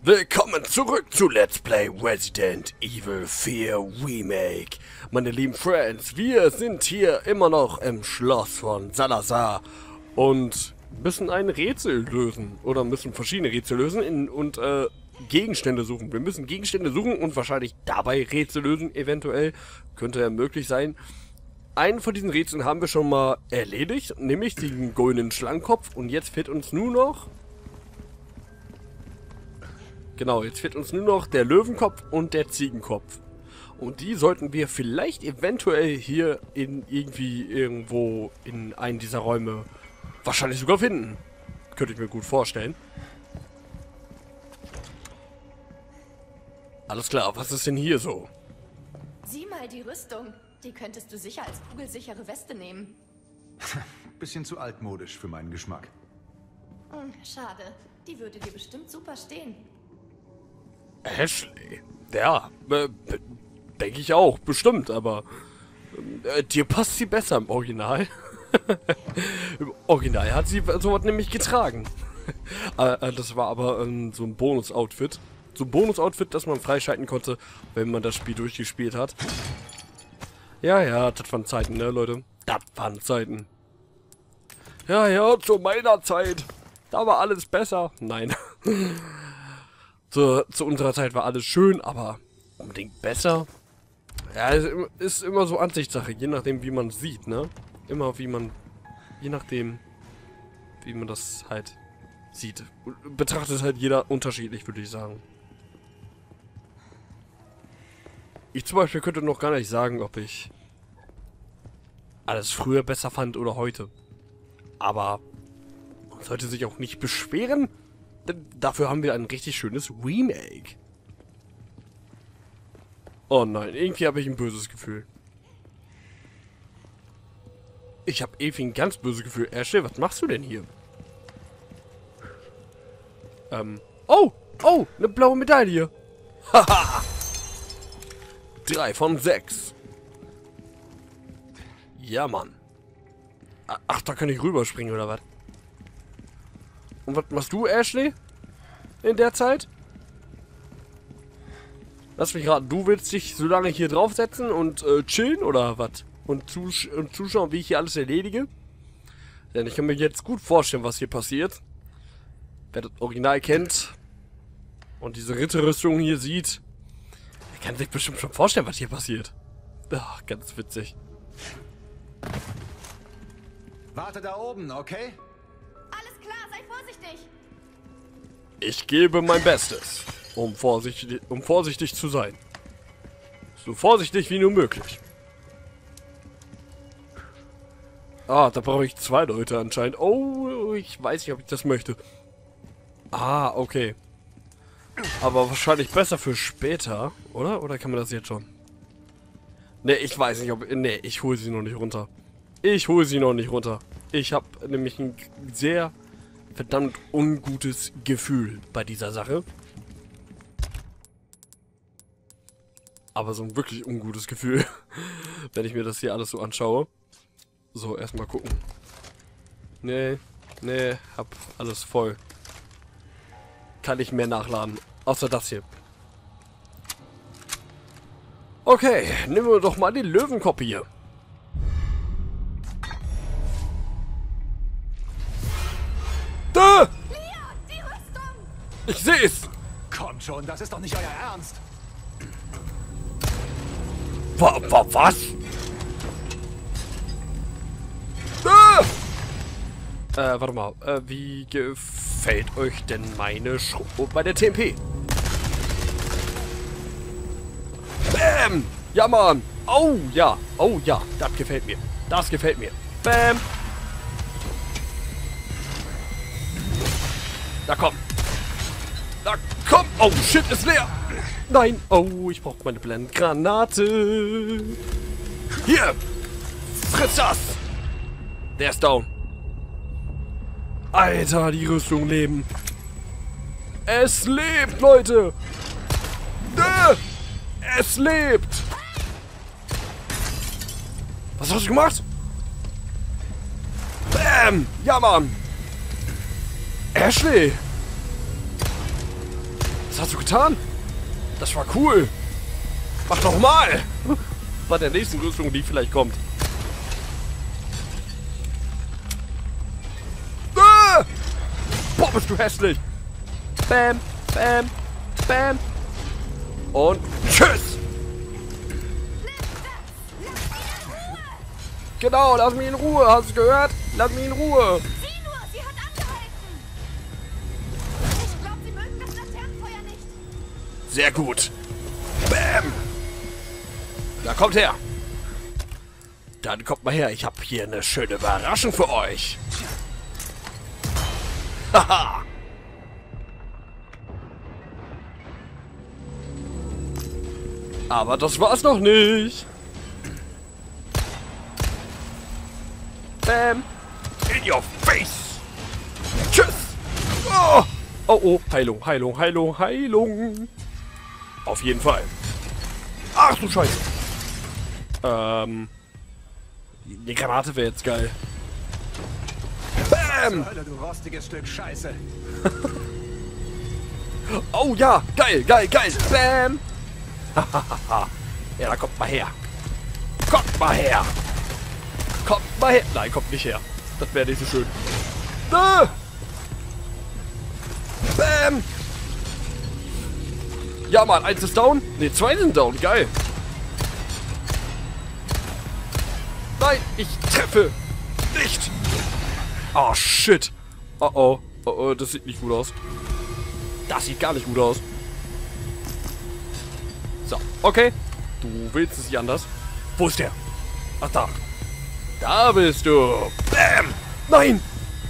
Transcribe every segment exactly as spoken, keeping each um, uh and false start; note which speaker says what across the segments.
Speaker 1: Willkommen zurück zu Let's Play Resident Evil vier Remake. Meine lieben Friends, wir sind hier immer noch im Schloss von Salazar und müssen ein Rätsel lösen. Oder müssen verschiedene Rätsel lösen in, und äh, Gegenstände suchen. Wir müssen Gegenstände suchen und wahrscheinlich dabei Rätsel lösen, eventuell. Könnte ja möglich sein. Einen von diesen Rätseln haben wir schon mal erledigt, nämlich den goldenen Schlangenkopf. Und jetzt fehlt uns nur noch... Genau, jetzt fehlt uns nur noch der Löwenkopf und der Ziegenkopf. Und die sollten wir vielleicht eventuell hier in irgendwie irgendwo in einen dieser Räume wahrscheinlich sogar finden. Könnte ich mir gut vorstellen. Alles klar, was ist denn hier so?
Speaker 2: Sieh mal die Rüstung. Die könntest du sicher als kugelsichere Weste nehmen.
Speaker 3: Bisschen zu altmodisch für meinen Geschmack.
Speaker 2: Hm, schade. Die würde dir bestimmt super stehen.
Speaker 1: Ashley? Ja, äh, denke ich auch, bestimmt, aber äh, dir passt sie besser im Original. Im Original hat sie sowas nämlich getragen. äh, das war aber ähm, so ein Bonus-Outfit. So ein Bonus-Outfit, das man freischalten konnte, wenn man das Spiel durchgespielt hat. Ja, ja, das waren Zeiten, ne, Leute? Das waren Zeiten. Ja, ja, zu meiner Zeit. Da war alles besser. Nein. Zu, zu unserer Zeit war alles schön, aber unbedingt besser. Ja, ist, ist immer so Ansichtssache, je nachdem wie man es sieht, ne? Immer wie man, je nachdem, wie man das halt sieht. Betrachtet halt jeder unterschiedlich, würde ich sagen. Ich zum Beispiel könnte noch gar nicht sagen, ob ich alles früher besser fand oder heute. Aber man sollte sich auch nicht beschweren. Denn dafür haben wir ein richtig schönes Remake. Oh nein, irgendwie habe ich ein böses Gefühl. Ich habe irgendwie ein ganz böses Gefühl. Ashley, was machst du denn hier? Ähm. Oh! Oh! Eine blaue Medaille! Haha! Drei von sechs. Ja, Mann. Ach, da kann ich rüberspringen, oder was? Und was machst du, Ashley? In der Zeit? Lass mich raten, du willst dich so lange hier draufsetzen und äh, chillen oder was? Und, zus und zuschauen, wie ich hier alles erledige? Denn ich kann mir jetzt gut vorstellen, was hier passiert. Wer das Original kennt und diese Ritterrüstung hier sieht, der kann sich bestimmt schon vorstellen, was hier passiert. Ach, ganz witzig.
Speaker 3: Warte da oben, okay?
Speaker 2: Alles klar, sei vorsichtig.
Speaker 1: Ich gebe mein Bestes, um vorsichtig, um vorsichtig zu sein. So vorsichtig wie nur möglich. Ah, da brauche ich zwei Leute anscheinend. Oh, ich weiß nicht, ob ich das möchte. Ah, okay. Aber wahrscheinlich besser für später, oder? Oder kann man das jetzt schon? Ne, ich weiß nicht, ob... Ne, ich hole sie noch nicht runter. Ich hole sie noch nicht runter. Ich habe nämlich ein sehr verdammt ungutes Gefühl bei dieser Sache. Aber so ein wirklich ungutes Gefühl, wenn ich mir das hier alles so anschaue. So, erstmal gucken. Nee, nee, hab alles voll. Kann ich mehr nachladen. Außer das hier. Okay, nehmen wir doch mal den Löwenkopf hier. Da!
Speaker 2: Leon, die Rüstung!
Speaker 1: Ich seh's!
Speaker 3: Kommt schon, das ist doch nicht euer Ernst.
Speaker 1: Wa, wa, was? Da! Äh, warte mal. Äh, wie gefällt euch denn meine Show bei der T M P? Bam! Ja, Mann! Oh, ja! Oh, ja! Das gefällt mir. Das gefällt mir. Bam! Na komm! Na komm! Oh, shit, ist leer! Nein! Oh, ich brauche meine Blendgranate! Hier! Friss das! Der ist down. Alter, die Rüstung leben. Es lebt, Leute! Äh, es lebt! Was hast du gemacht? Bam! Ja, Mann! Ashley! Was hast du getan? Das war cool. Mach doch mal. Bei der nächsten Rüstung, die vielleicht kommt. Ah! Boah, bist du hässlich. Bam, bam, bam. Und tschüss. Genau, lass mich in Ruhe. Hast du gehört? Lass mich in Ruhe.
Speaker 2: Sieh nur, sie hat angehalten. Ich glaube, sie mögen das Laternenfeuer nicht.
Speaker 1: Sehr gut. Bam. Da kommt her. Dann kommt mal her. Ich habe hier eine schöne Überraschung für euch. Haha. Aber das war's noch nicht. Bam. In your face. Tschüss. Oh. Oh, oh. Heilung, Heilung, Heilung, Heilung. Auf jeden Fall. Ach du Scheiße. Ähm. Die Granate wäre jetzt geil. Bam.
Speaker 3: Hölle, du rostiges Stück Scheiße.
Speaker 1: Oh ja. Geil, geil, geil. Bam. Ja, da kommt mal her. Kommt mal her. Kommt mal her. Nein, kommt nicht her. Das wäre nicht so schön. Ah! Bam. Ja, Mann. Eins ist down. Ne, zwei sind down. Geil. Nein, ich treffe nicht. Oh, shit. Oh, oh. Oh, oh. Das sieht nicht gut aus. Das sieht gar nicht gut aus. So, okay. Du willst es nicht anders. Wo ist der? Ach, da. Da bist du. Bam. Nein.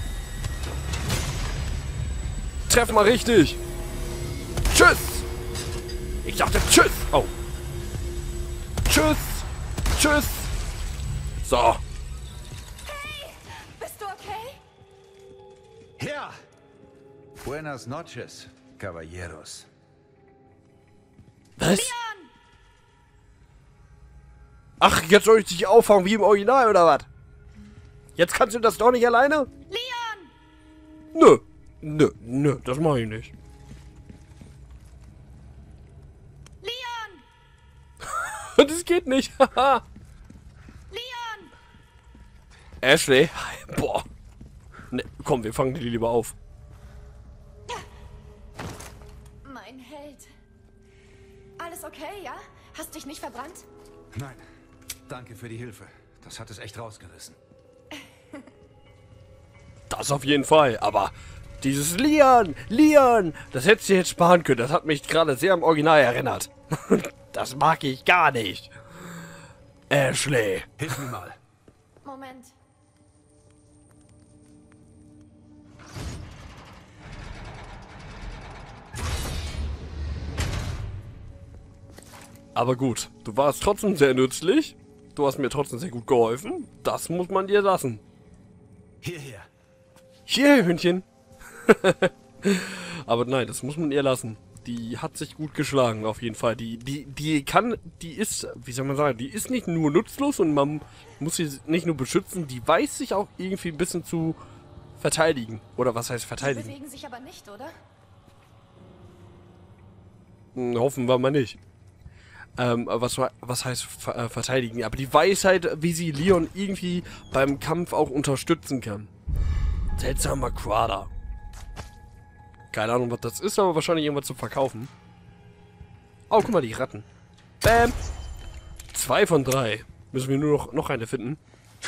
Speaker 1: Treff mal richtig. Tschüss. Ich dachte tschüss. Oh. Tschüss. Tschüss. So.
Speaker 2: Hey, bist du okay?
Speaker 3: Ja. Buenas noches, caballeros.
Speaker 1: Was?
Speaker 2: Leon!
Speaker 1: Ach, jetzt soll ich dich aufhauen wie im Original, oder was? Jetzt kannst du das doch nicht alleine?
Speaker 2: Leon!
Speaker 1: Nö. Nö, nö, das mache ich nicht.
Speaker 2: Leon!
Speaker 1: Das geht nicht. Haha.
Speaker 2: Leon!
Speaker 1: Ashley. Boah. Ne, komm, wir fangen die lieber auf.
Speaker 2: Mein Held. Alles okay, ja? Hast dich nicht verbrannt?
Speaker 3: Nein. Danke für die Hilfe. Das hat es echt rausgerissen.
Speaker 1: Das auf jeden Fall, aber dieses Leon, Leon, das hättest du jetzt sparen können. Das hat mich gerade sehr am Original erinnert. Das mag ich gar nicht. Ashley.
Speaker 3: Hilf mir mal.
Speaker 2: Moment.
Speaker 1: Aber gut, du warst trotzdem sehr nützlich. Du hast mir trotzdem sehr gut geholfen. Das muss man dir lassen.
Speaker 3: Hierher.
Speaker 1: Hier, Hündchen. Aber nein, das muss man ihr lassen. Die hat sich gut geschlagen, auf jeden Fall. Die, die, die kann, die ist, wie soll man sagen, die ist nicht nur nutzlos und man muss sie nicht nur beschützen, die weiß sich auch irgendwie ein bisschen zu verteidigen. Oder was heißt
Speaker 2: Die
Speaker 1: verteidigen?
Speaker 2: bewegen sich aber nicht, oder?
Speaker 1: Hm, hoffen wir mal nicht. Ähm, was, was heißt ver äh, verteidigen? Aber die weiß halt, wie sie Leon irgendwie beim Kampf auch unterstützen kann. Seltsamer Quader. Keine Ahnung, was das ist, aber wahrscheinlich irgendwas zu verkaufen. Oh, guck mal, die Ratten. Bam. Zwei von drei. Müssen wir nur noch, noch eine finden.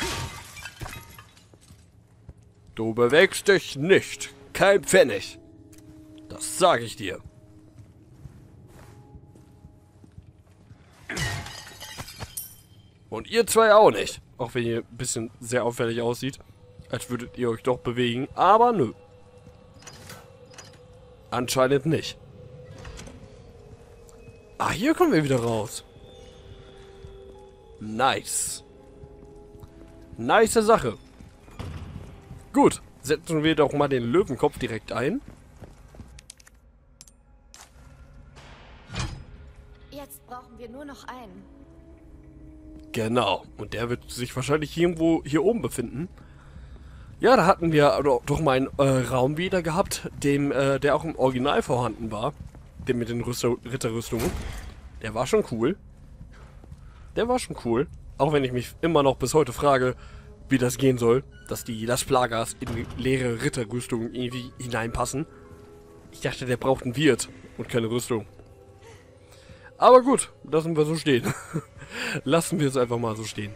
Speaker 1: Du bewegst dich nicht. Kein Pfennig. Das sage ich dir. Und ihr zwei auch nicht. Auch wenn ihr ein bisschen sehr auffällig aussieht. Als würdet ihr euch doch bewegen. Aber nö. Anscheinend nicht. Ah, hier kommen wir wieder raus. Nice. Nice Sache. Gut. Setzen wir doch mal den Löwenkopf direkt ein.
Speaker 2: Jetzt brauchen wir nur noch einen.
Speaker 1: Genau. Und der wird sich wahrscheinlich irgendwo hier oben befinden. Ja, da hatten wir doch mal einen äh, Raum wieder gehabt, dem, äh, der auch im Original vorhanden war. Den mit den Rüster Ritterrüstungen. Der war schon cool. Der war schon cool. Auch wenn ich mich immer noch bis heute frage, wie das gehen soll. Dass die das Plagas in leere Ritterrüstungen irgendwie hineinpassen. Ich dachte, der braucht einen Wirt und keine Rüstung. Aber gut, lassen wir so stehen. Lassen wir es einfach mal so stehen.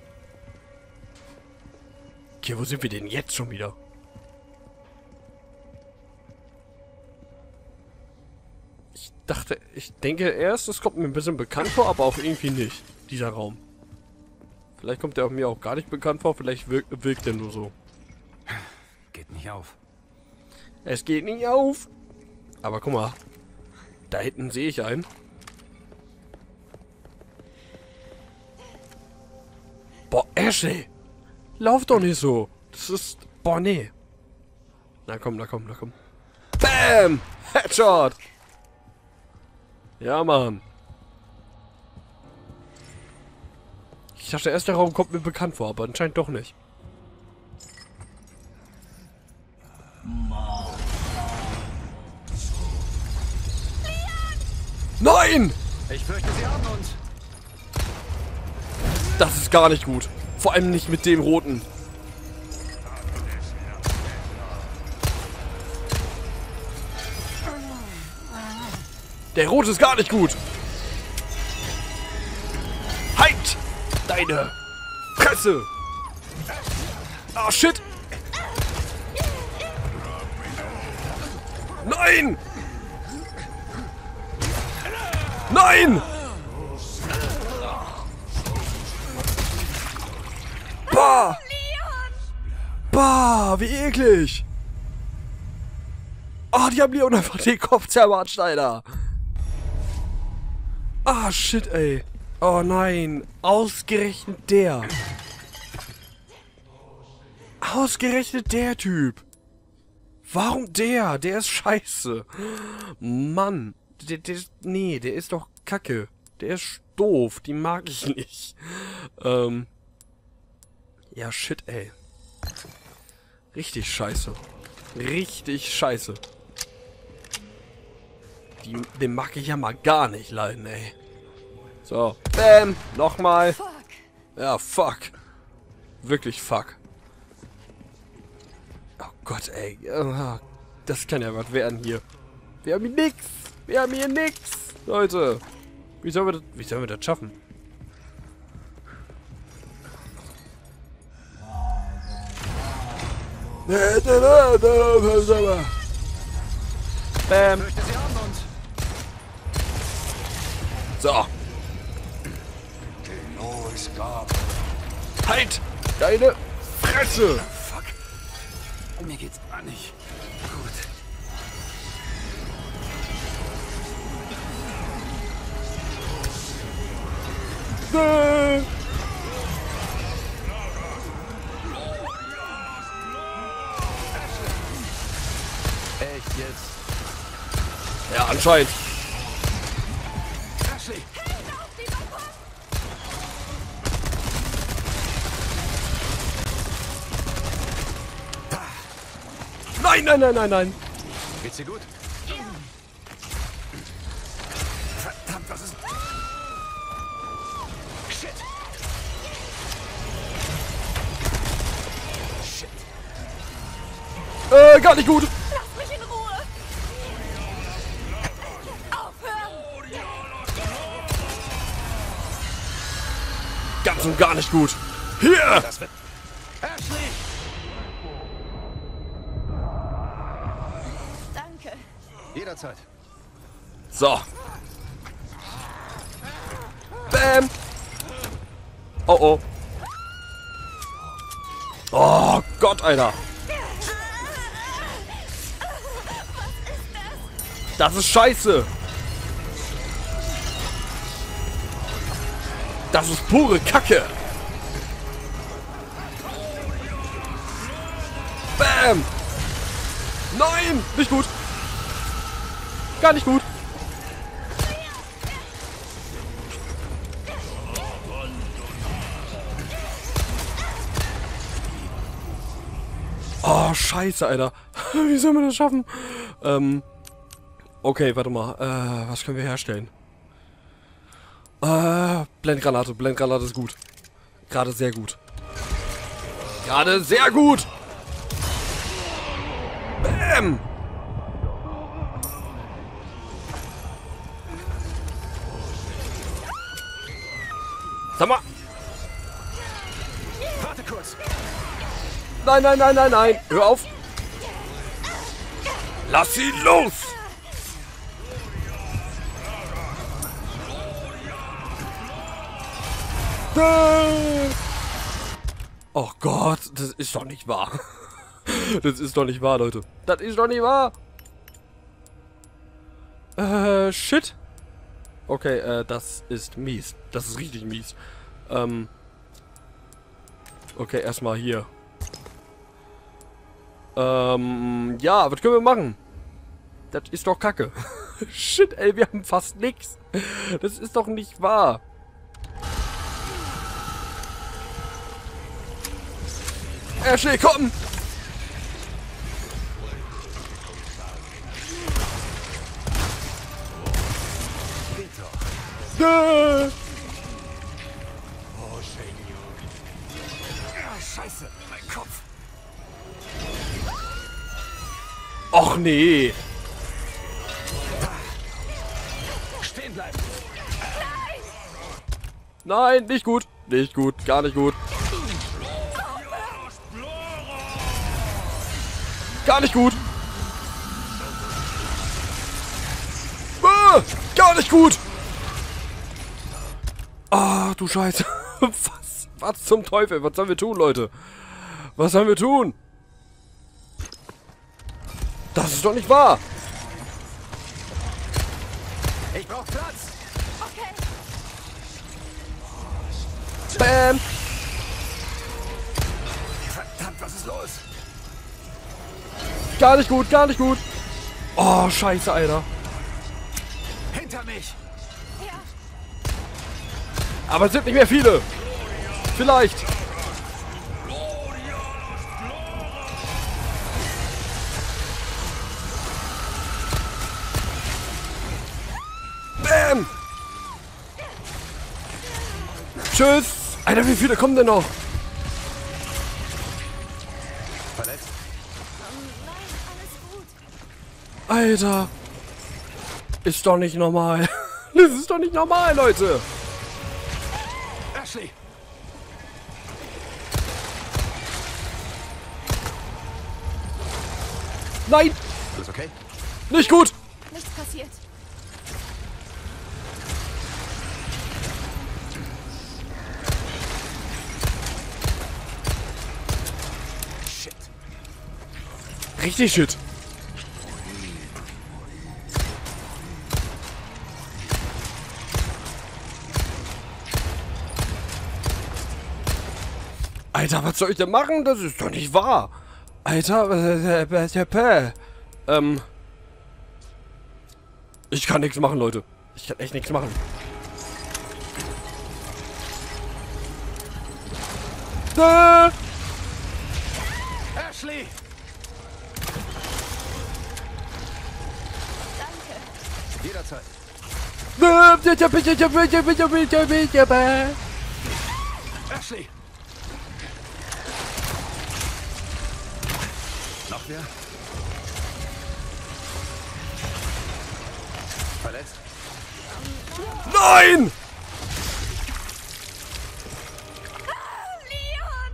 Speaker 1: Okay, wo sind wir denn jetzt schon wieder? Ich dachte, ich denke erst, es kommt mir ein bisschen bekannt vor, aber auch irgendwie nicht, dieser Raum. Vielleicht kommt der mir auch gar nicht bekannt vor, vielleicht wirkt, wirkt der nur so.
Speaker 3: Geht nicht auf.
Speaker 1: Es geht nicht auf. Aber guck mal, da hinten sehe ich einen. Boah, Ashley! Lauf doch nicht so! Das ist... Boah, nee. Na komm, na komm, na komm. Bam! Headshot! Ja, Mann. Ich dachte erst, der Raum kommt mir bekannt vor, aber anscheinend doch nicht. Nein!
Speaker 3: Ich fürchte, sie haben uns.
Speaker 1: Das ist gar nicht gut. Vor allem nicht mit dem Roten. Der Rote ist gar nicht gut. Halt! Deine Fresse! Ah, shit! Nein! Nein! Bah! Bah, wie eklig! Oh, die haben Leon einfach den Kopf zermatscht, Alter! Ah, shit, ey. Oh nein. Ausgerechnet der. Ausgerechnet der Typ. Warum der? Der ist scheiße. Mann. Der, der, nee, der ist doch kacke. Der ist doof. Die mag ich nicht. Ähm. Ja, shit, ey. Richtig scheiße. Richtig scheiße. Die, den mag ich ja mal gar nicht leiden, ey. So. Bam. Nochmal.
Speaker 2: Fuck.
Speaker 1: Ja, fuck. Wirklich fuck. Oh Gott, ey. Das kann ja was werden hier. Wir haben hier nix. Wir haben hier nix. Leute. Wie sollen wir das, wie sollen wir das schaffen? Bam.
Speaker 3: Ich fürchte, sie haben uns.
Speaker 1: So. Halt! Deine Fresse!
Speaker 3: Fuck. Mir geht's gar nicht gut.
Speaker 1: Äh.
Speaker 3: Echt jetzt?
Speaker 1: Ja, anscheinend.
Speaker 3: Ashley!
Speaker 1: Nein, nein, nein, nein, nein.
Speaker 3: Geht's dir gut? Verdammt, was ist... Shit! Shit.
Speaker 1: Äh, gar nicht gut.
Speaker 2: Lass mich in Ruhe. Aufhören.
Speaker 1: Ganz und gar nicht gut. Hier!
Speaker 3: Das wird... Ashley!
Speaker 2: Danke.
Speaker 3: Jederzeit.
Speaker 1: So. Bam. Oh, oh. Oh Gott, Alter. Das ist scheiße. Das ist pure Kacke. Bam. Nein, nicht gut. Gar nicht gut. Oh, scheiße, Alter. Wie sollen wir das schaffen? Ähm, Okay, warte mal. Äh, was können wir herstellen? Äh, Blendgranate. Blendgranate ist gut. Gerade sehr gut. Gerade sehr gut! Bäm! Sag mal!
Speaker 3: Warte kurz.
Speaker 1: Nein, nein, nein, nein, nein! Hör auf! Lass ihn los! Oh Gott, das ist doch nicht wahr. Das ist doch nicht wahr, Leute. Das ist doch nicht wahr. Äh, shit. Okay, äh, das ist mies. Das ist richtig mies. Ähm. Okay, erstmal hier. Ähm, ja, was können wir machen? Das ist doch kacke. Shit, ey, wir haben fast nichts. Das ist doch nicht wahr. Ashley, komm! Äh.
Speaker 3: Scheiße, mein Kopf.
Speaker 1: Och nee.
Speaker 3: Stehen bleiben.
Speaker 1: Nein, nicht gut. Nicht gut, gar nicht gut. Gar nicht gut. Ah, gar nicht gut. Ah, du Scheiße. Was? Was zum Teufel? Was sollen wir tun, Leute? Was sollen wir tun? Das ist doch nicht wahr.
Speaker 3: Ich brauch Platz.
Speaker 2: Okay.
Speaker 1: Bam.
Speaker 3: Verdammt, was ist los?
Speaker 1: Gar nicht gut, gar nicht gut. Oh, Scheiße, Alter.
Speaker 3: Hinter mich.
Speaker 2: Ja.
Speaker 1: Aber es sind nicht mehr viele. Vielleicht. Bam. Tschüss. Alter, wie viele kommen denn noch?
Speaker 3: Verletzt?
Speaker 2: Nein, alles gut.
Speaker 1: Alter. Ist doch nicht normal. Das ist doch nicht normal, Leute.
Speaker 3: Ashley.
Speaker 1: Nein.
Speaker 3: Alles okay?
Speaker 1: Nicht gut.
Speaker 2: Nichts passiert.
Speaker 3: Shit.
Speaker 1: Richtig shit. Alter, was soll ich denn machen? Das ist doch nicht wahr. Alter, äh, ähm. Ich kann nichts machen, Leute. Ich kann echt nichts machen. Äh.
Speaker 3: Ashley.
Speaker 2: Danke.
Speaker 3: Jederzeit. Ashley. Noch wer? Verletzt?
Speaker 1: Nein!
Speaker 2: Leon!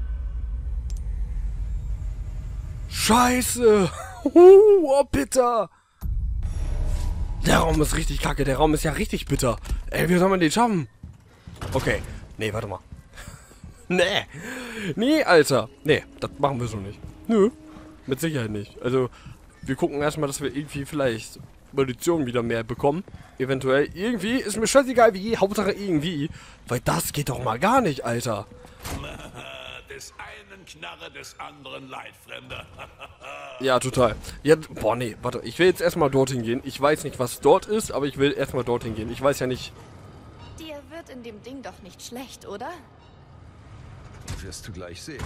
Speaker 1: Scheiße! Oh, bitter! Der Raum ist richtig kacke. Der Raum ist ja richtig bitter. Ey, wie soll man den schaffen? Okay. Nee, warte mal. Nee. Nee, Alter. Nee, das machen wir so nicht. Nö. Mit Sicherheit nicht. Also, wir gucken erstmal, dass wir irgendwie vielleicht Munition wieder mehr bekommen. Eventuell. Irgendwie. Ist mir scheißegal wie. Hauptsache irgendwie. Weil das geht doch mal gar nicht, Alter.
Speaker 4: Des einen Knarre, des anderen Leidfremder.
Speaker 1: Ja, total. Ja, boah, nee, warte. Ich will jetzt erstmal dorthin gehen. Ich weiß nicht, was dort ist, aber ich will erstmal dorthin gehen. Ich weiß ja nicht.
Speaker 2: Dir wird in dem Ding doch nicht schlecht, oder?
Speaker 3: Wirst du gleich sehen.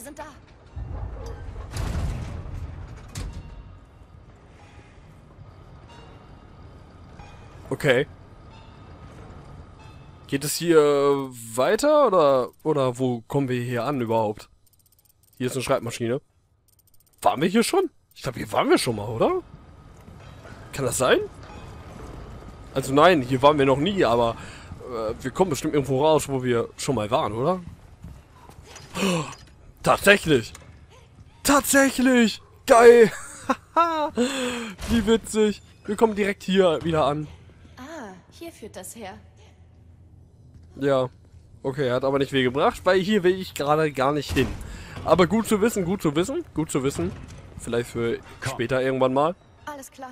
Speaker 2: sind da.
Speaker 1: Okay. Geht es hier weiter oder oder wo kommen wir hier an überhaupt? Hier ist eine Schreibmaschine. Waren wir hier schon? Ich glaube, hier waren wir schon mal, oder? Kann das sein? Also nein, hier waren wir noch nie, aber äh, wir kommen bestimmt irgendwo raus, wo wir schon mal waren, oder? Oh, tatsächlich! Tatsächlich! Geil! Wie witzig! Wir kommen direkt hier wieder an.
Speaker 2: Ah, hier führt das her.
Speaker 1: Ja. Okay, hat aber nicht viel gebracht, weil hier will ich gerade gar nicht hin. Aber gut zu wissen, gut zu wissen, gut zu wissen. Vielleicht für
Speaker 3: Komm.
Speaker 1: später irgendwann mal.
Speaker 2: Alles klar.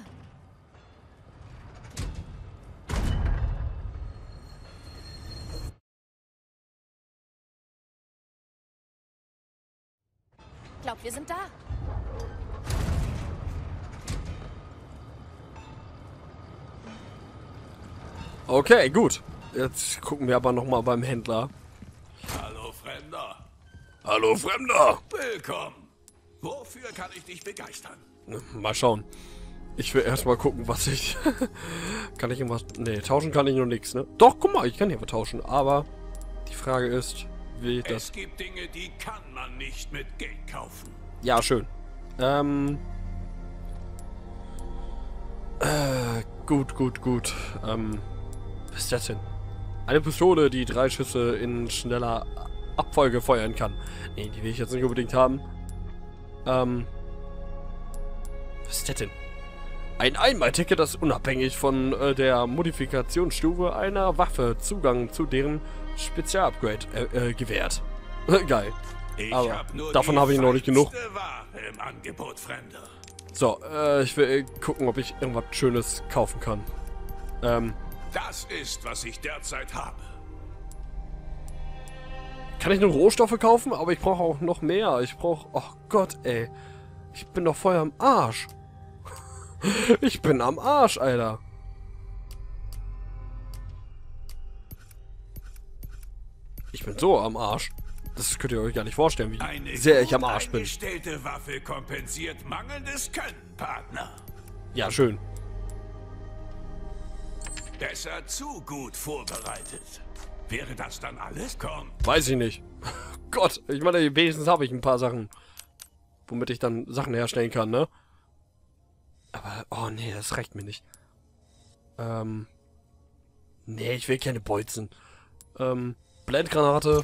Speaker 2: Glaub, wir sind da.
Speaker 1: Okay, gut. Jetzt gucken wir aber nochmal beim Händler.
Speaker 4: Hallo, Fremder.
Speaker 1: Hallo, Fremder!
Speaker 4: Willkommen. Wofür kann ich dich begeistern?
Speaker 1: Mal schauen. Ich will erstmal gucken, was ich... kann ich irgendwas... Ne, tauschen kann ich noch nichts, ne? Doch, guck mal, ich kann hier was tauschen. Aber die Frage ist, wie ich das...
Speaker 4: Es gibt Dinge, die kann man nicht mit Geld kaufen.
Speaker 1: Ja, schön. Ähm... Äh, gut, gut, gut. Ähm... Was ist das denn? Eine Pistole, die drei Schüsse in schneller Abfolge feuern kann. Nee, die will ich jetzt nicht unbedingt haben. Ähm... Was ist das denn? Ein Einmalticket, das unabhängig von äh, der Modifikationsstufe einer Waffe Zugang zu deren Spezialupgrade äh, äh, gewährt. Geil.
Speaker 4: Ich
Speaker 1: Aber
Speaker 4: hab nur
Speaker 1: davon
Speaker 4: die
Speaker 1: habe ich noch nicht genug.
Speaker 4: feinste Ware im Angebot, Fremder.
Speaker 1: So, äh, ich will äh, gucken, ob ich irgendwas Schönes kaufen kann. Ähm,
Speaker 4: Das ist, was ich derzeit habe.
Speaker 1: kann ich nur Rohstoffe kaufen? Aber ich brauche auch noch mehr. Ich brauche... Oh Gott, ey. Ich bin doch voll am Arsch. Ich bin am Arsch, Alter. Ich bin so am Arsch. Das könnt ihr euch gar nicht vorstellen, wie
Speaker 4: Eine
Speaker 1: sehr ich
Speaker 4: gut
Speaker 1: am Arsch bin.
Speaker 4: eingestellte Waffe kompensiert mangelndes Können, Partner.
Speaker 1: Ja, schön.
Speaker 4: Besser zu gut vorbereitet. Wäre das dann alles? Komm.
Speaker 1: Weiß ich nicht. Gott, ich meine, wenigstens habe ich ein paar Sachen, womit ich dann Sachen herstellen kann, ne? Aber, oh nee, das reicht mir nicht. Ähm, nee, ich will keine Bolzen. Ähm, Blendgranate.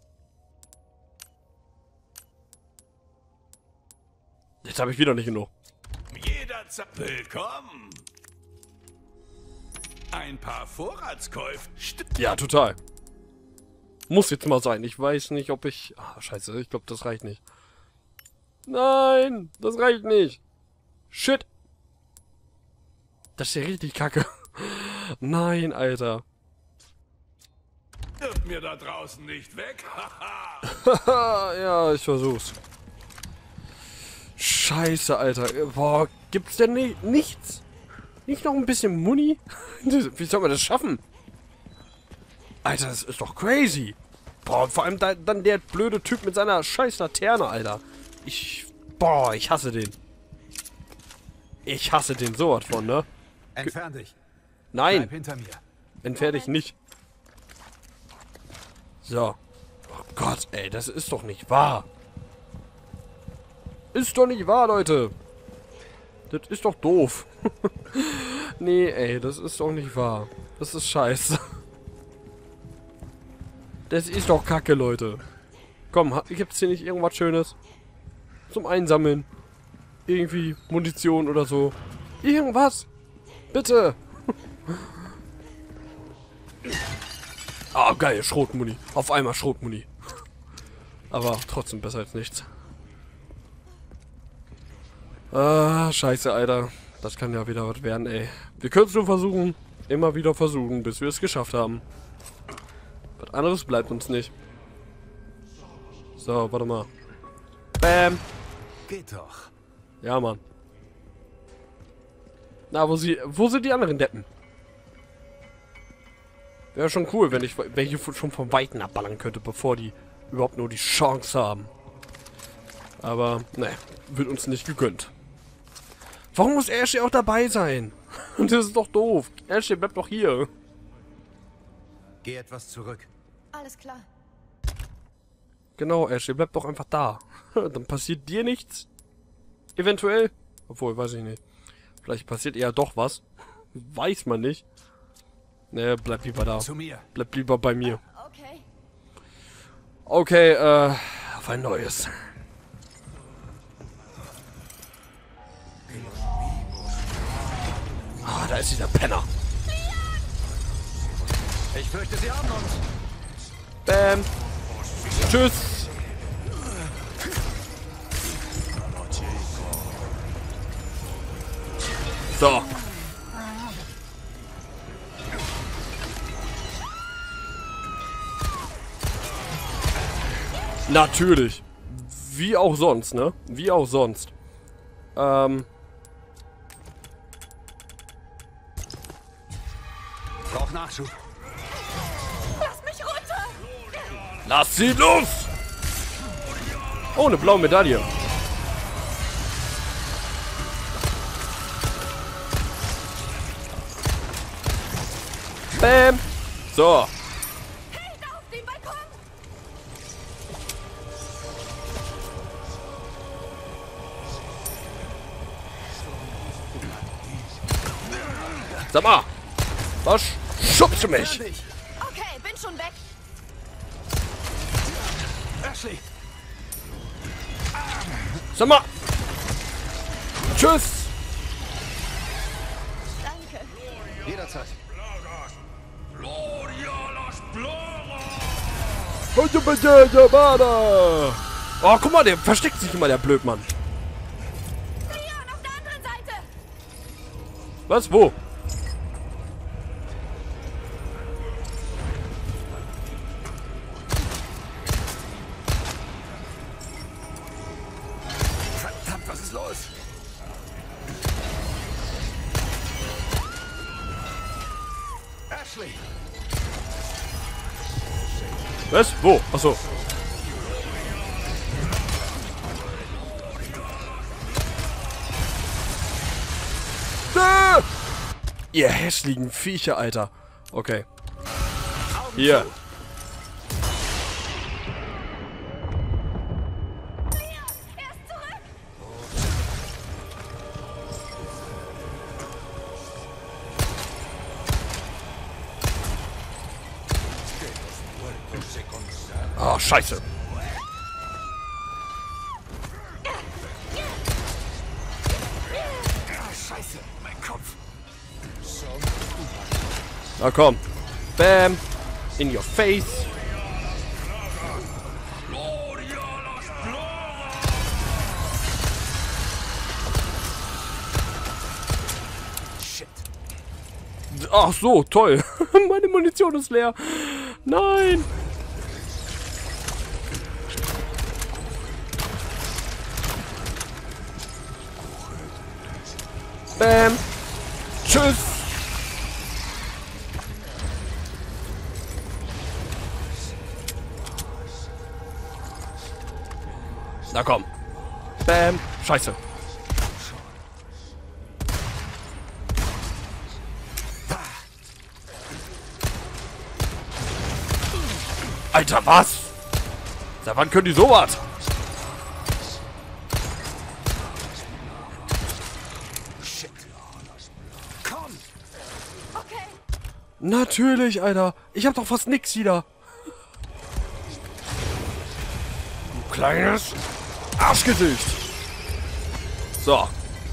Speaker 1: Jetzt habe ich wieder nicht genug.
Speaker 4: Jederzeit willkommen. Ein paar Vorratskäufe. St
Speaker 1: Ja, total. Muss jetzt mal sein. Ich weiß nicht, ob ich... Ah, scheiße, ich glaube, das reicht nicht. Nein, das reicht nicht. Shit. Das ist ja richtig kacke. Nein, Alter.
Speaker 4: Wirft mir da draußen nicht weg.
Speaker 1: Ja, ich versuch's. Scheiße, Alter. Boah, gibt's denn ni nichts? Nicht noch ein bisschen Muni? Wie soll man das schaffen? Alter, das ist doch crazy. Boah, vor allem da, dann der blöde Typ mit seiner scheiß Laterne, Alter. Ich... Boah, ich hasse den. Ich hasse den sowas von, ne?
Speaker 3: Entfern dich.
Speaker 1: Nein,
Speaker 3: Bleib hinter mir.
Speaker 1: entferne dich nicht. So. Oh Gott, ey, das ist doch nicht wahr. Ist doch nicht wahr, Leute. Das ist doch doof. Nee, ey, das ist doch nicht wahr. Das ist scheiße. Das ist doch kacke, Leute. Komm, gibt's hier nicht irgendwas Schönes? Zum Einsammeln. Irgendwie Munition oder so. Irgendwas. Bitte. Ah, geil, Schrotmuni. Auf einmal Schrotmuni. Aber trotzdem besser als nichts. Ah, scheiße, Alter. Das kann ja wieder was werden, ey. Wir können es nur versuchen. Immer wieder versuchen, bis wir es geschafft haben. Was anderes bleibt uns nicht. So, warte mal. Bam.
Speaker 3: Geht doch.
Speaker 1: Ja, Mann. Na, wo sie, wo sind die anderen Deppen? Wäre schon cool, wenn ich welche schon vom Weiten abballern könnte, bevor die überhaupt nur die Chance haben. Aber, ne, wird uns nicht gegönnt. Warum muss Ashley auch dabei sein? Das ist doch doof. Ashley, bleib doch hier.
Speaker 3: Geh etwas zurück.
Speaker 2: Alles klar.
Speaker 1: Genau, Ashley, bleib doch einfach da. Dann passiert dir nichts. Eventuell. Obwohl, weiß ich nicht. Vielleicht passiert eher doch was. Weiß man nicht. Ne, bleib lieber da.
Speaker 3: Zu mir.
Speaker 1: Bleib lieber bei mir.
Speaker 2: Okay.
Speaker 1: Okay, äh, auf ein neues. Ah, da ist dieser Penner.
Speaker 3: Ich fürchte, sie haben uns.
Speaker 1: Bam. Tschüss. So. Natürlich. Wie auch sonst, ne? Wie auch sonst. Ähm.
Speaker 3: Brauch Nachschub.
Speaker 2: Lass mich runter!
Speaker 1: Lass sie los! Oh, eine blaue Medaille. Bam. So.
Speaker 2: Hey, da auf dem Balkon!
Speaker 1: Sag mal. Was schubst du mich?
Speaker 2: Okay, bin schon weg.
Speaker 3: Ashley.
Speaker 1: Sag mal. Tschüss.
Speaker 2: Danke.
Speaker 3: Jederzeit.
Speaker 1: Oh, guck mal, der versteckt sich immer, der Blödmann.
Speaker 2: Leon, auf der anderen Seite!
Speaker 1: Was? Wo?
Speaker 3: Verdammt, was ist los? Ashley.
Speaker 1: Was? Wo? Achso. Ah! Ihr hässlichen Viecher, Alter. Okay. Hier.
Speaker 2: Er ist zurück!
Speaker 1: Ah, scheiße.
Speaker 3: Scheiße, mein Kopf.
Speaker 1: Na komm. Bam. In your face.
Speaker 3: Shit.
Speaker 1: Ach so, toll. Meine Munition ist leer. Nein. Bam. Tschüss. Na komm. Bam. Scheiße. Alter, was? Seit wann können die sowas?
Speaker 3: Shit. Komm.
Speaker 2: Okay.
Speaker 1: Natürlich, Alter. Ich hab doch fast nix wieder. Du kleines Arschgesicht. So.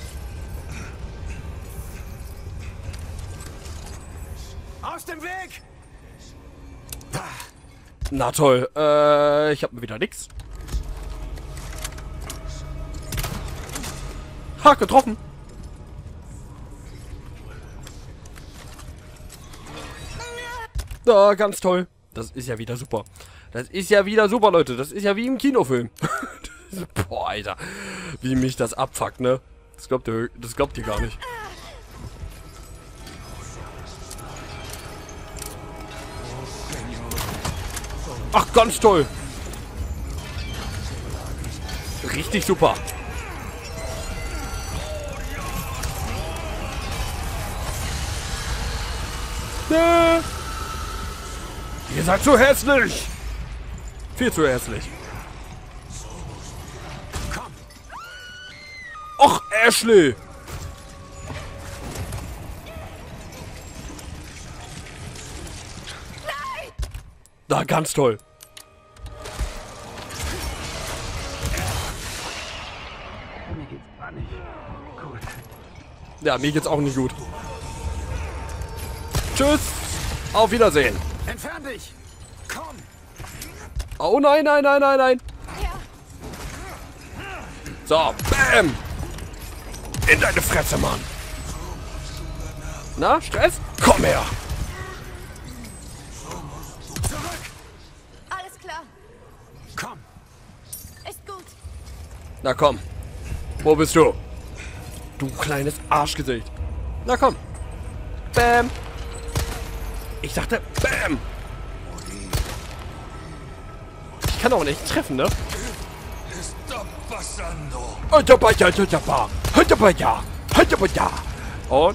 Speaker 3: Aus dem Weg.
Speaker 1: Na toll. Äh, ich hab wieder nix. Ha, getroffen. Ja, ganz toll. Das ist ja wieder super. Das ist ja wieder super, Leute. Das ist ja wie im Kinofilm. Boah, Alter. Wie mich das abfuckt, ne? Das glaubt ihr, das glaubt ihr gar nicht. Ach, ganz toll. richtig super. Nee. Ihr seid zu hässlich. Viel zu hässlich. Och, Ashley. Na, ganz toll.
Speaker 3: Mir geht's gar nicht gut.
Speaker 1: Ja, mir geht's auch nicht gut. Tschüss. Auf Wiedersehen.
Speaker 3: Entfern dich! Komm!
Speaker 1: Oh nein, nein, nein, nein, nein.
Speaker 2: Ja.
Speaker 1: So, bam. In deine Fresse, Mann. Na, Stress? Komm her.
Speaker 2: Alles klar.
Speaker 3: Komm!
Speaker 2: Ist gut.
Speaker 1: Na komm. Wo bist du? Du kleines Arschgesicht. Na komm. Bam. Ich dachte, bam. Ich kann auch nicht treffen, ne? Und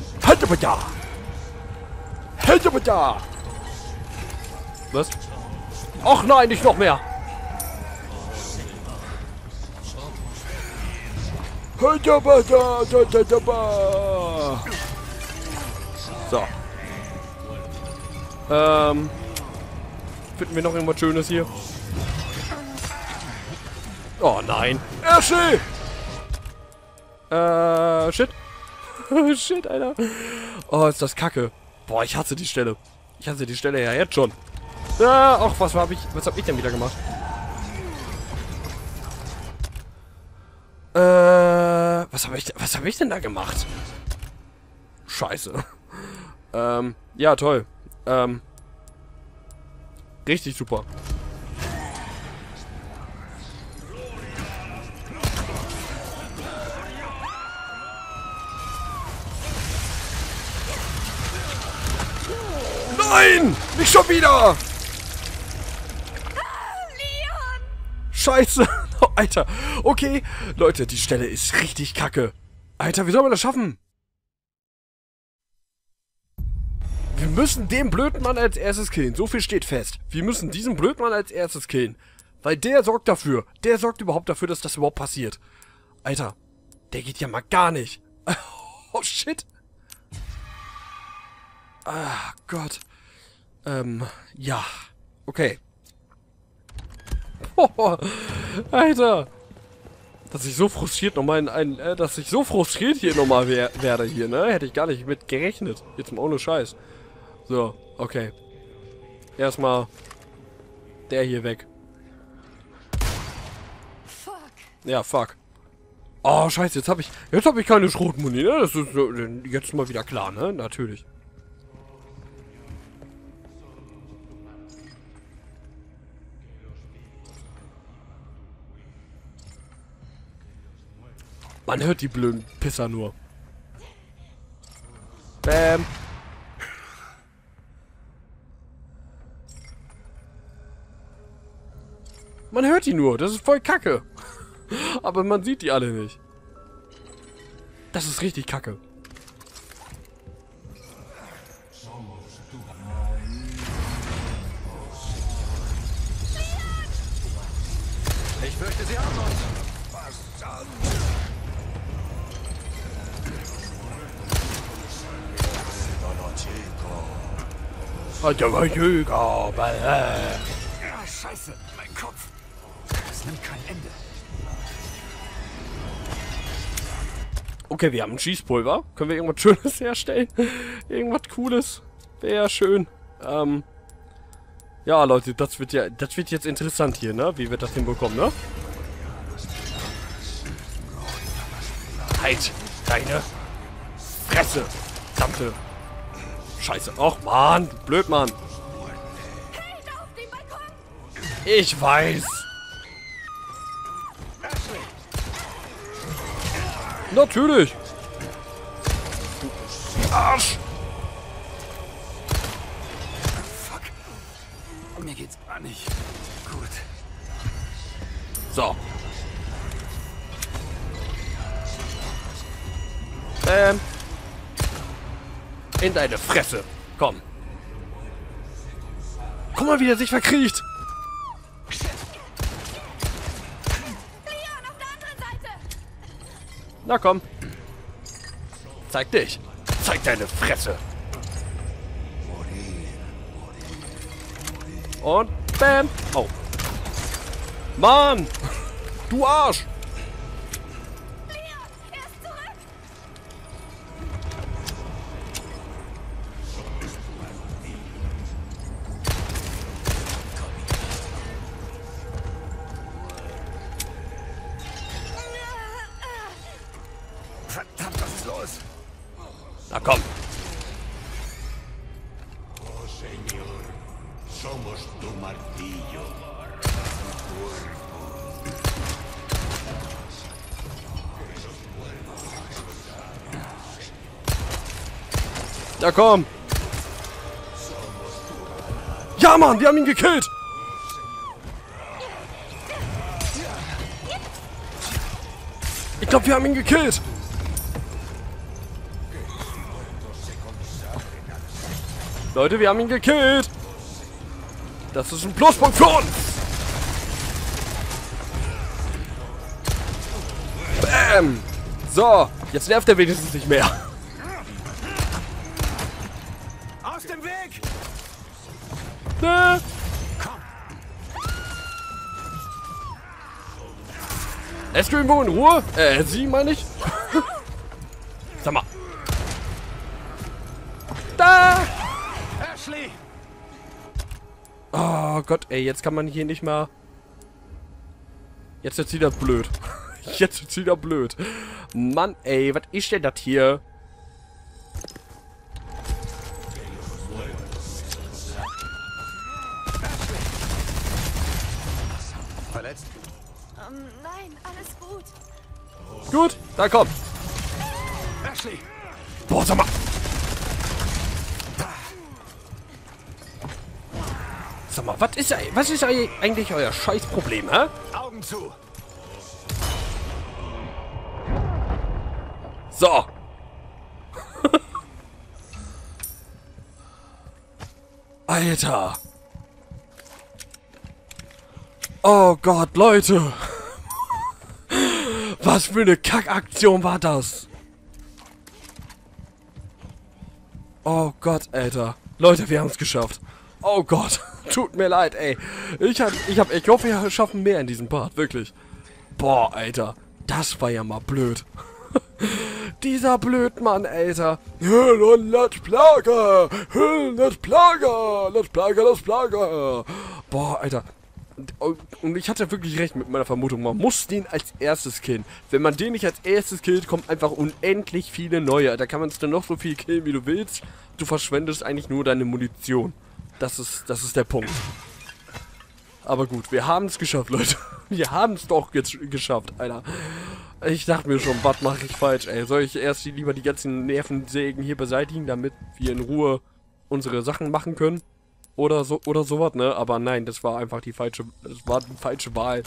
Speaker 1: was? Och nein, nicht noch mehr. So. Ähm. Finden wir noch irgendwas Schönes hier? Oh nein. Ashley! Äh, shit. Shit, Alter. Oh, ist das kacke. Boah, ich hasse die Stelle. Ich hasse die Stelle ja jetzt schon. Ah, ach, was habe ich, was hab ich denn wieder gemacht? Äh, was habe ich, was habe ich denn da gemacht? Scheiße. Ähm, ja, toll. Ähm, richtig super. Nein! Nicht schon wieder!
Speaker 2: Leon!
Speaker 1: Scheiße! Oh, Alter. Okay. Leute, die Stelle ist richtig kacke. Alter, wie soll man das schaffen? Wir müssen den Blödmann als erstes killen. So viel steht fest. Wir müssen diesen Blödmann als erstes killen. Weil der sorgt dafür. Der sorgt überhaupt dafür, dass das überhaupt passiert. Alter. Der geht ja mal gar nicht. Oh, shit. Ah, Gott. Ähm, ja. Okay. Oh, Alter. Dass ich so frustriert nochmal in ein, äh, dass ich so frustriert hier nochmal wer werde hier, ne? Hätte ich gar nicht mit gerechnet. Jetzt mal ohne Scheiß. So, okay. Erstmal der hier weg.
Speaker 2: Fuck.
Speaker 1: Ja, fuck. Oh, scheiße, jetzt habe ich jetzt habe ich keine Schrotmuni, ne? Das ist äh, jetzt mal wieder klar, ne? Natürlich. Man hört die blöden Pisser nur. Bam. Man hört die nur. Das ist voll kacke. Aber man sieht die alle nicht. Das ist richtig kacke.
Speaker 3: Ich fürchte, sie haben uns. Ja, scheiße, mein Kopf. Das nimmt kein Ende.
Speaker 1: Okay, wir haben ein Schießpulver. Können wir irgendwas Schönes herstellen? Irgendwas Cooles. Wäre schön. Ähm. Ja, Leute, das wird ja, das wird jetzt interessant hier, ne? Wie wir das hinbekommen, ne? Halt deine Fresse, verdammte Scheiße. Och, Mann, du Blödmann.
Speaker 2: Hey, da auf dem Balkon!
Speaker 1: Ich weiß. Natürlich. Du Arsch.
Speaker 3: Fuck. Mir geht's gar nicht gut.
Speaker 1: So. Ähm. In deine Fresse. Komm. Guck mal, wie er sich verkriecht.
Speaker 2: Leon, auf der anderen Seite!
Speaker 1: Na komm. Zeig dich. Zeig deine Fresse. Und bam. Oh. Mann. Du Arsch.
Speaker 2: Leon, er ist zurück!
Speaker 3: Verdammt, was ist los?
Speaker 1: Na komm.
Speaker 4: Oh, Señor, somos tu martillo.
Speaker 1: Na komm. Ja, Mann, wir haben ihn gekillt. Ich glaube, wir haben ihn gekillt. Leute, wir haben ihn gekillt. Das ist ein Pluspunkt für uns. Bam. So, jetzt nervt er wenigstens nicht mehr.
Speaker 3: Aus dem Weg!
Speaker 1: Ne? Lässt du irgendwo in Ruhe? Äh, sie meine ich. Sag mal. Da!
Speaker 3: Ashley!
Speaker 1: Oh Gott, ey, jetzt kann man hier nicht mal... Jetzt wird's wieder blöd. Jetzt wird's wieder blöd. Mann, ey, was ist denn das hier?
Speaker 3: Verletzt?
Speaker 2: Ähm, nein, alles gut.
Speaker 1: Gut, dann komm.
Speaker 3: Ashley!
Speaker 1: Boah, sag mal. Sag mal, was ist, was ist eigentlich euer Scheißproblem, hä?
Speaker 3: Augen zu!
Speaker 1: So. Alter. Oh Gott, Leute. Was für eine Kackaktion war das? Oh Gott, Alter. Leute, wir haben es geschafft. Oh Gott. Tut mir leid, ey. Ich hab, ich hab, ich hoffe, wir schaffen mehr in diesem Part. Wirklich. Boah, Alter. Das war ja mal blöd. Dieser Blödmann, Alter. Let's Plaga. Let's Plaga. Let's Plaga, let's Plaga. Boah, Alter. Und ich hatte wirklich recht mit meiner Vermutung. Man muss den als erstes killen. Wenn man den nicht als erstes killt, kommen einfach unendlich viele neue. Da kann man es dann noch so viel killen, wie du willst. Du verschwendest eigentlich nur deine Munition. Das ist, das ist der Punkt. Aber gut, wir haben es geschafft, Leute. Wir haben es doch jetzt geschafft, Alter. Ich dachte mir schon, was mache ich falsch, ey. Soll ich erst lieber die ganzen Nervensägen hier beseitigen, damit wir in Ruhe unsere Sachen machen können? Oder so, oder sowas, ne? Aber nein, das war einfach die falsche, das war die falsche Wahl.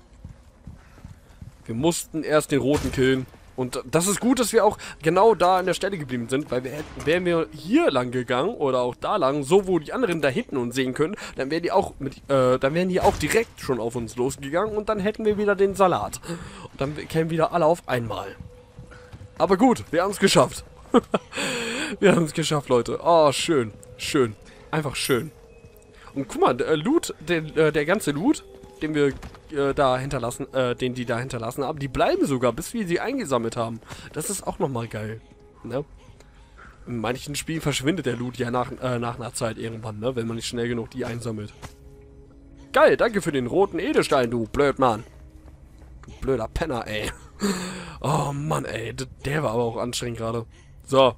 Speaker 1: Wir mussten erst den Roten killen. Und das ist gut, dass wir auch genau da an der Stelle geblieben sind, weil wir hätten, wären wir hier lang gegangen oder auch da lang, so wo die anderen da hinten uns sehen können, dann wären die auch mit, äh, dann wären die auch direkt schon auf uns losgegangen und dann hätten wir wieder den Salat. Und dann kämen wieder alle auf einmal. Aber gut, wir haben es geschafft. Wir haben es geschafft, Leute. Oh, schön, schön, einfach schön. Und guck mal, der Loot, der, äh, der ganze Loot, den wir äh, da hinterlassen, äh, den die da hinterlassen haben, die bleiben sogar, bis wir sie eingesammelt haben. Das ist auch nochmal geil. Ne? In manchen Spielen verschwindet der Loot ja nach, äh, nach einer Zeit irgendwann, ne? Wenn man nicht schnell genug die einsammelt. Geil, danke für den roten Edelstein, du Blödmann. Du blöder Penner, ey. Oh Mann, ey. Der war aber auch anstrengend gerade. So.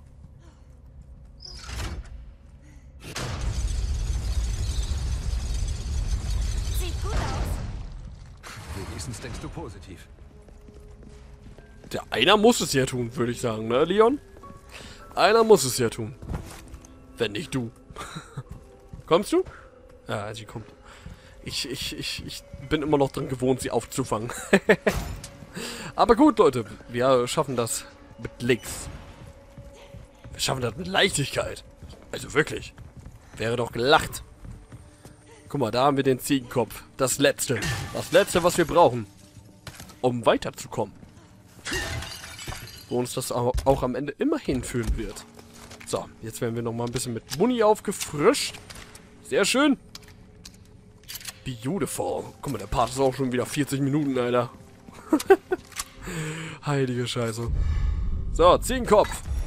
Speaker 3: Wenigstens denkst du positiv.
Speaker 1: Der einer muss es ja tun, würde ich sagen, ne, Leon? Einer muss es ja tun. Wenn nicht du. Kommst du? Ja, sie kommt. Ich, ich, ich, ich bin immer noch dran gewohnt, sie aufzufangen. Aber gut, Leute. Wir schaffen das mit links. Wir schaffen das mit Leichtigkeit. Also wirklich. Wäre doch gelacht. Guck mal, da haben wir den Ziegenkopf. Das letzte. Das letzte, was wir brauchen. Um weiterzukommen. Wo uns das auch, auch am Ende immer hinführen wird. So, jetzt werden wir nochmal ein bisschen mit Muni aufgefrischt. Sehr schön. Beautiful. Guck mal, der Part ist auch schon wieder vierzig Minuten, Alter. Heilige Scheiße. So, Ziegenkopf.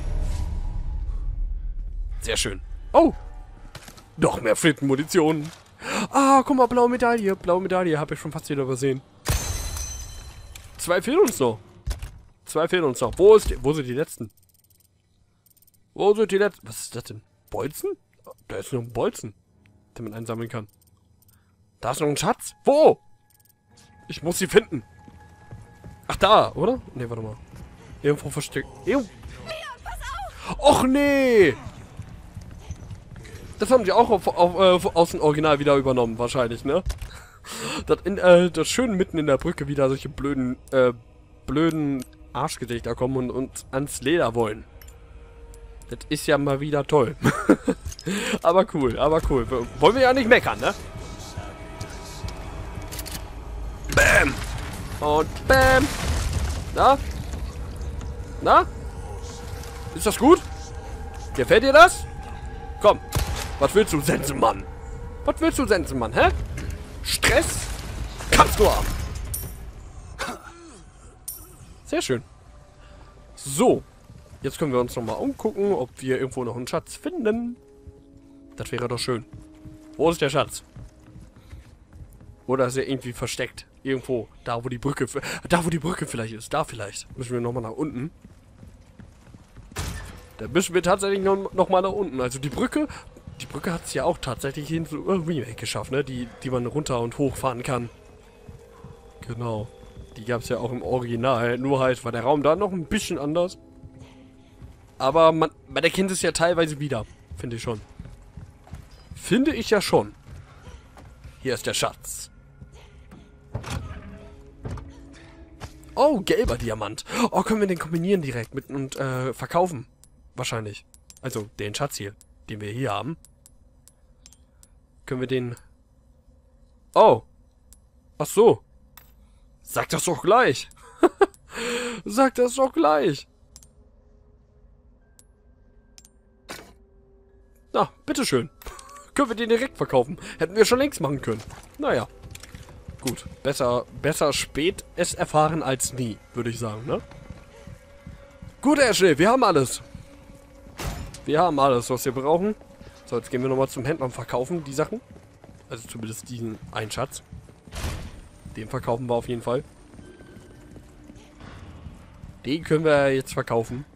Speaker 1: Sehr schön. Oh. Noch mehr Flintenmunition. Ah, guck mal, blaue Medaille. Blaue Medaille. Habe ich schon fast wieder übersehen. Zwei fehlen uns noch. Zwei fehlen uns noch. Wo, ist die, wo sind die letzten? Wo sind die letzten? Was ist das denn? Bolzen? Da ist noch ein Bolzen, den man einsammeln kann. Da ist noch ein Schatz. Wo? Ich muss sie finden. Ach, da, oder? Ne, warte mal. Irgendwo versteckt. Irgendwo. Och, nee. Das haben sie auch auf, auf, äh, aus dem Original wieder übernommen, wahrscheinlich, ne? Das, in, äh, das schön mitten in der Brücke wieder solche blöden, äh, blöden Arschgesichter kommen und uns ans Leder wollen. Das ist ja mal wieder toll. Aber cool, aber cool. Wollen wir ja nicht meckern, ne? Bam! Und bam! Na? Na? Ist das gut? Gefällt dir das? Komm. Was willst du, Sensenmann? Was willst du, Sensenmann, hä? Stress? Kannst du haben. Sehr schön. So. Jetzt können wir uns nochmal umgucken, ob wir irgendwo noch einen Schatz finden. Das wäre doch schön. Wo ist der Schatz? Oder ist er irgendwie versteckt? Irgendwo. Da, wo die Brücke... Da, wo die Brücke vielleicht ist. Da vielleicht. Müssen wir nochmal nach unten. Da müssen wir tatsächlich noch, noch mal nach unten. Also die Brücke... Die Brücke hat es ja auch tatsächlich hin zu Remake geschafft, ne? Die, die man runter und hoch fahren kann. Genau. Die gab es ja auch im Original. Nur halt war der Raum da noch ein bisschen anders. Aber man, man erkennt es ja teilweise wieder. Finde ich schon. Finde ich ja schon. Hier ist der Schatz. Oh, gelber Diamant. Oh, können wir den kombinieren direkt mit und äh, verkaufen. Wahrscheinlich. Also den Schatz hier, den wir hier haben. Können wir den... Oh. Ach so. Sag das doch gleich. Sag das doch gleich. Na, bitteschön. Können wir den direkt verkaufen. Hätten wir schon längst machen können. Naja. Gut. Besser, besser spät es erfahren als nie, würde ich sagen, ne? Gut, Ashley, wir haben alles. Wir haben alles, was wir brauchen. So, jetzt gehen wir nochmal zum Händler und verkaufen die Sachen. Also zumindest diesen einen Schatz. Den verkaufen wir auf jeden Fall. Den können wir jetzt verkaufen.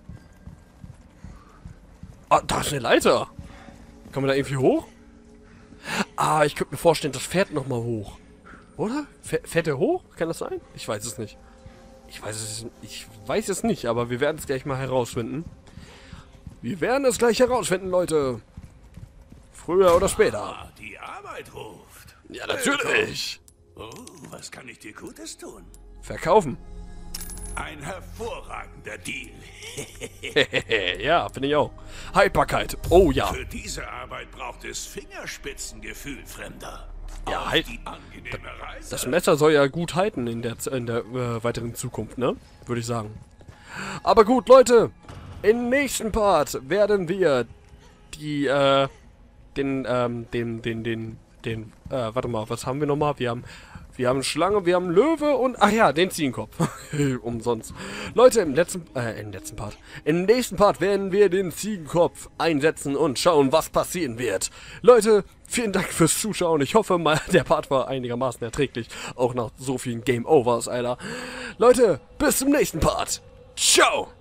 Speaker 1: Ah, da ist eine Leiter. Kann man da irgendwie hoch? Ah, ich könnte mir vorstellen, das fährt nochmal hoch. Oder? Fährt er hoch? Kann das sein? Ich weiß es nicht. Ich weiß es, ich weiß es nicht, aber wir werden es gleich mal herausfinden. Wir werden es gleich herausfinden, Leute. Früher oder später.
Speaker 4: Ah, die Arbeit ruft.
Speaker 1: Ja, natürlich.
Speaker 4: Oh, was kann ich dir Gutes tun?
Speaker 1: Verkaufen.
Speaker 4: Ein hervorragender Deal.
Speaker 1: Ja, finde ich auch. Haltbarkeit. Oh ja.
Speaker 4: Für diese Arbeit braucht es Fingerspitzengefühl, Fremder.
Speaker 1: Ja,
Speaker 4: Auf
Speaker 1: halt.
Speaker 4: die angenehme Reise.
Speaker 1: Das Messer soll ja gut halten in der, in der äh, weiteren Zukunft, ne? Würde ich sagen. Aber gut, Leute. Im nächsten Part werden wir die, äh, den, ähm, den, den, den, den, äh, warte mal, was haben wir nochmal? Wir haben, wir haben Schlange, wir haben Löwe und, ach ja, den Ziegenkopf. Umsonst. Leute, im letzten, äh, im letzten Part. Im nächsten Part werden wir den Ziegenkopf einsetzen und schauen, was passieren wird. Leute, vielen Dank fürs Zuschauen. Ich hoffe mal, der Part war einigermaßen erträglich. Auch nach so vielen Game Overs, Alter. Leute, bis zum nächsten Part. Ciao!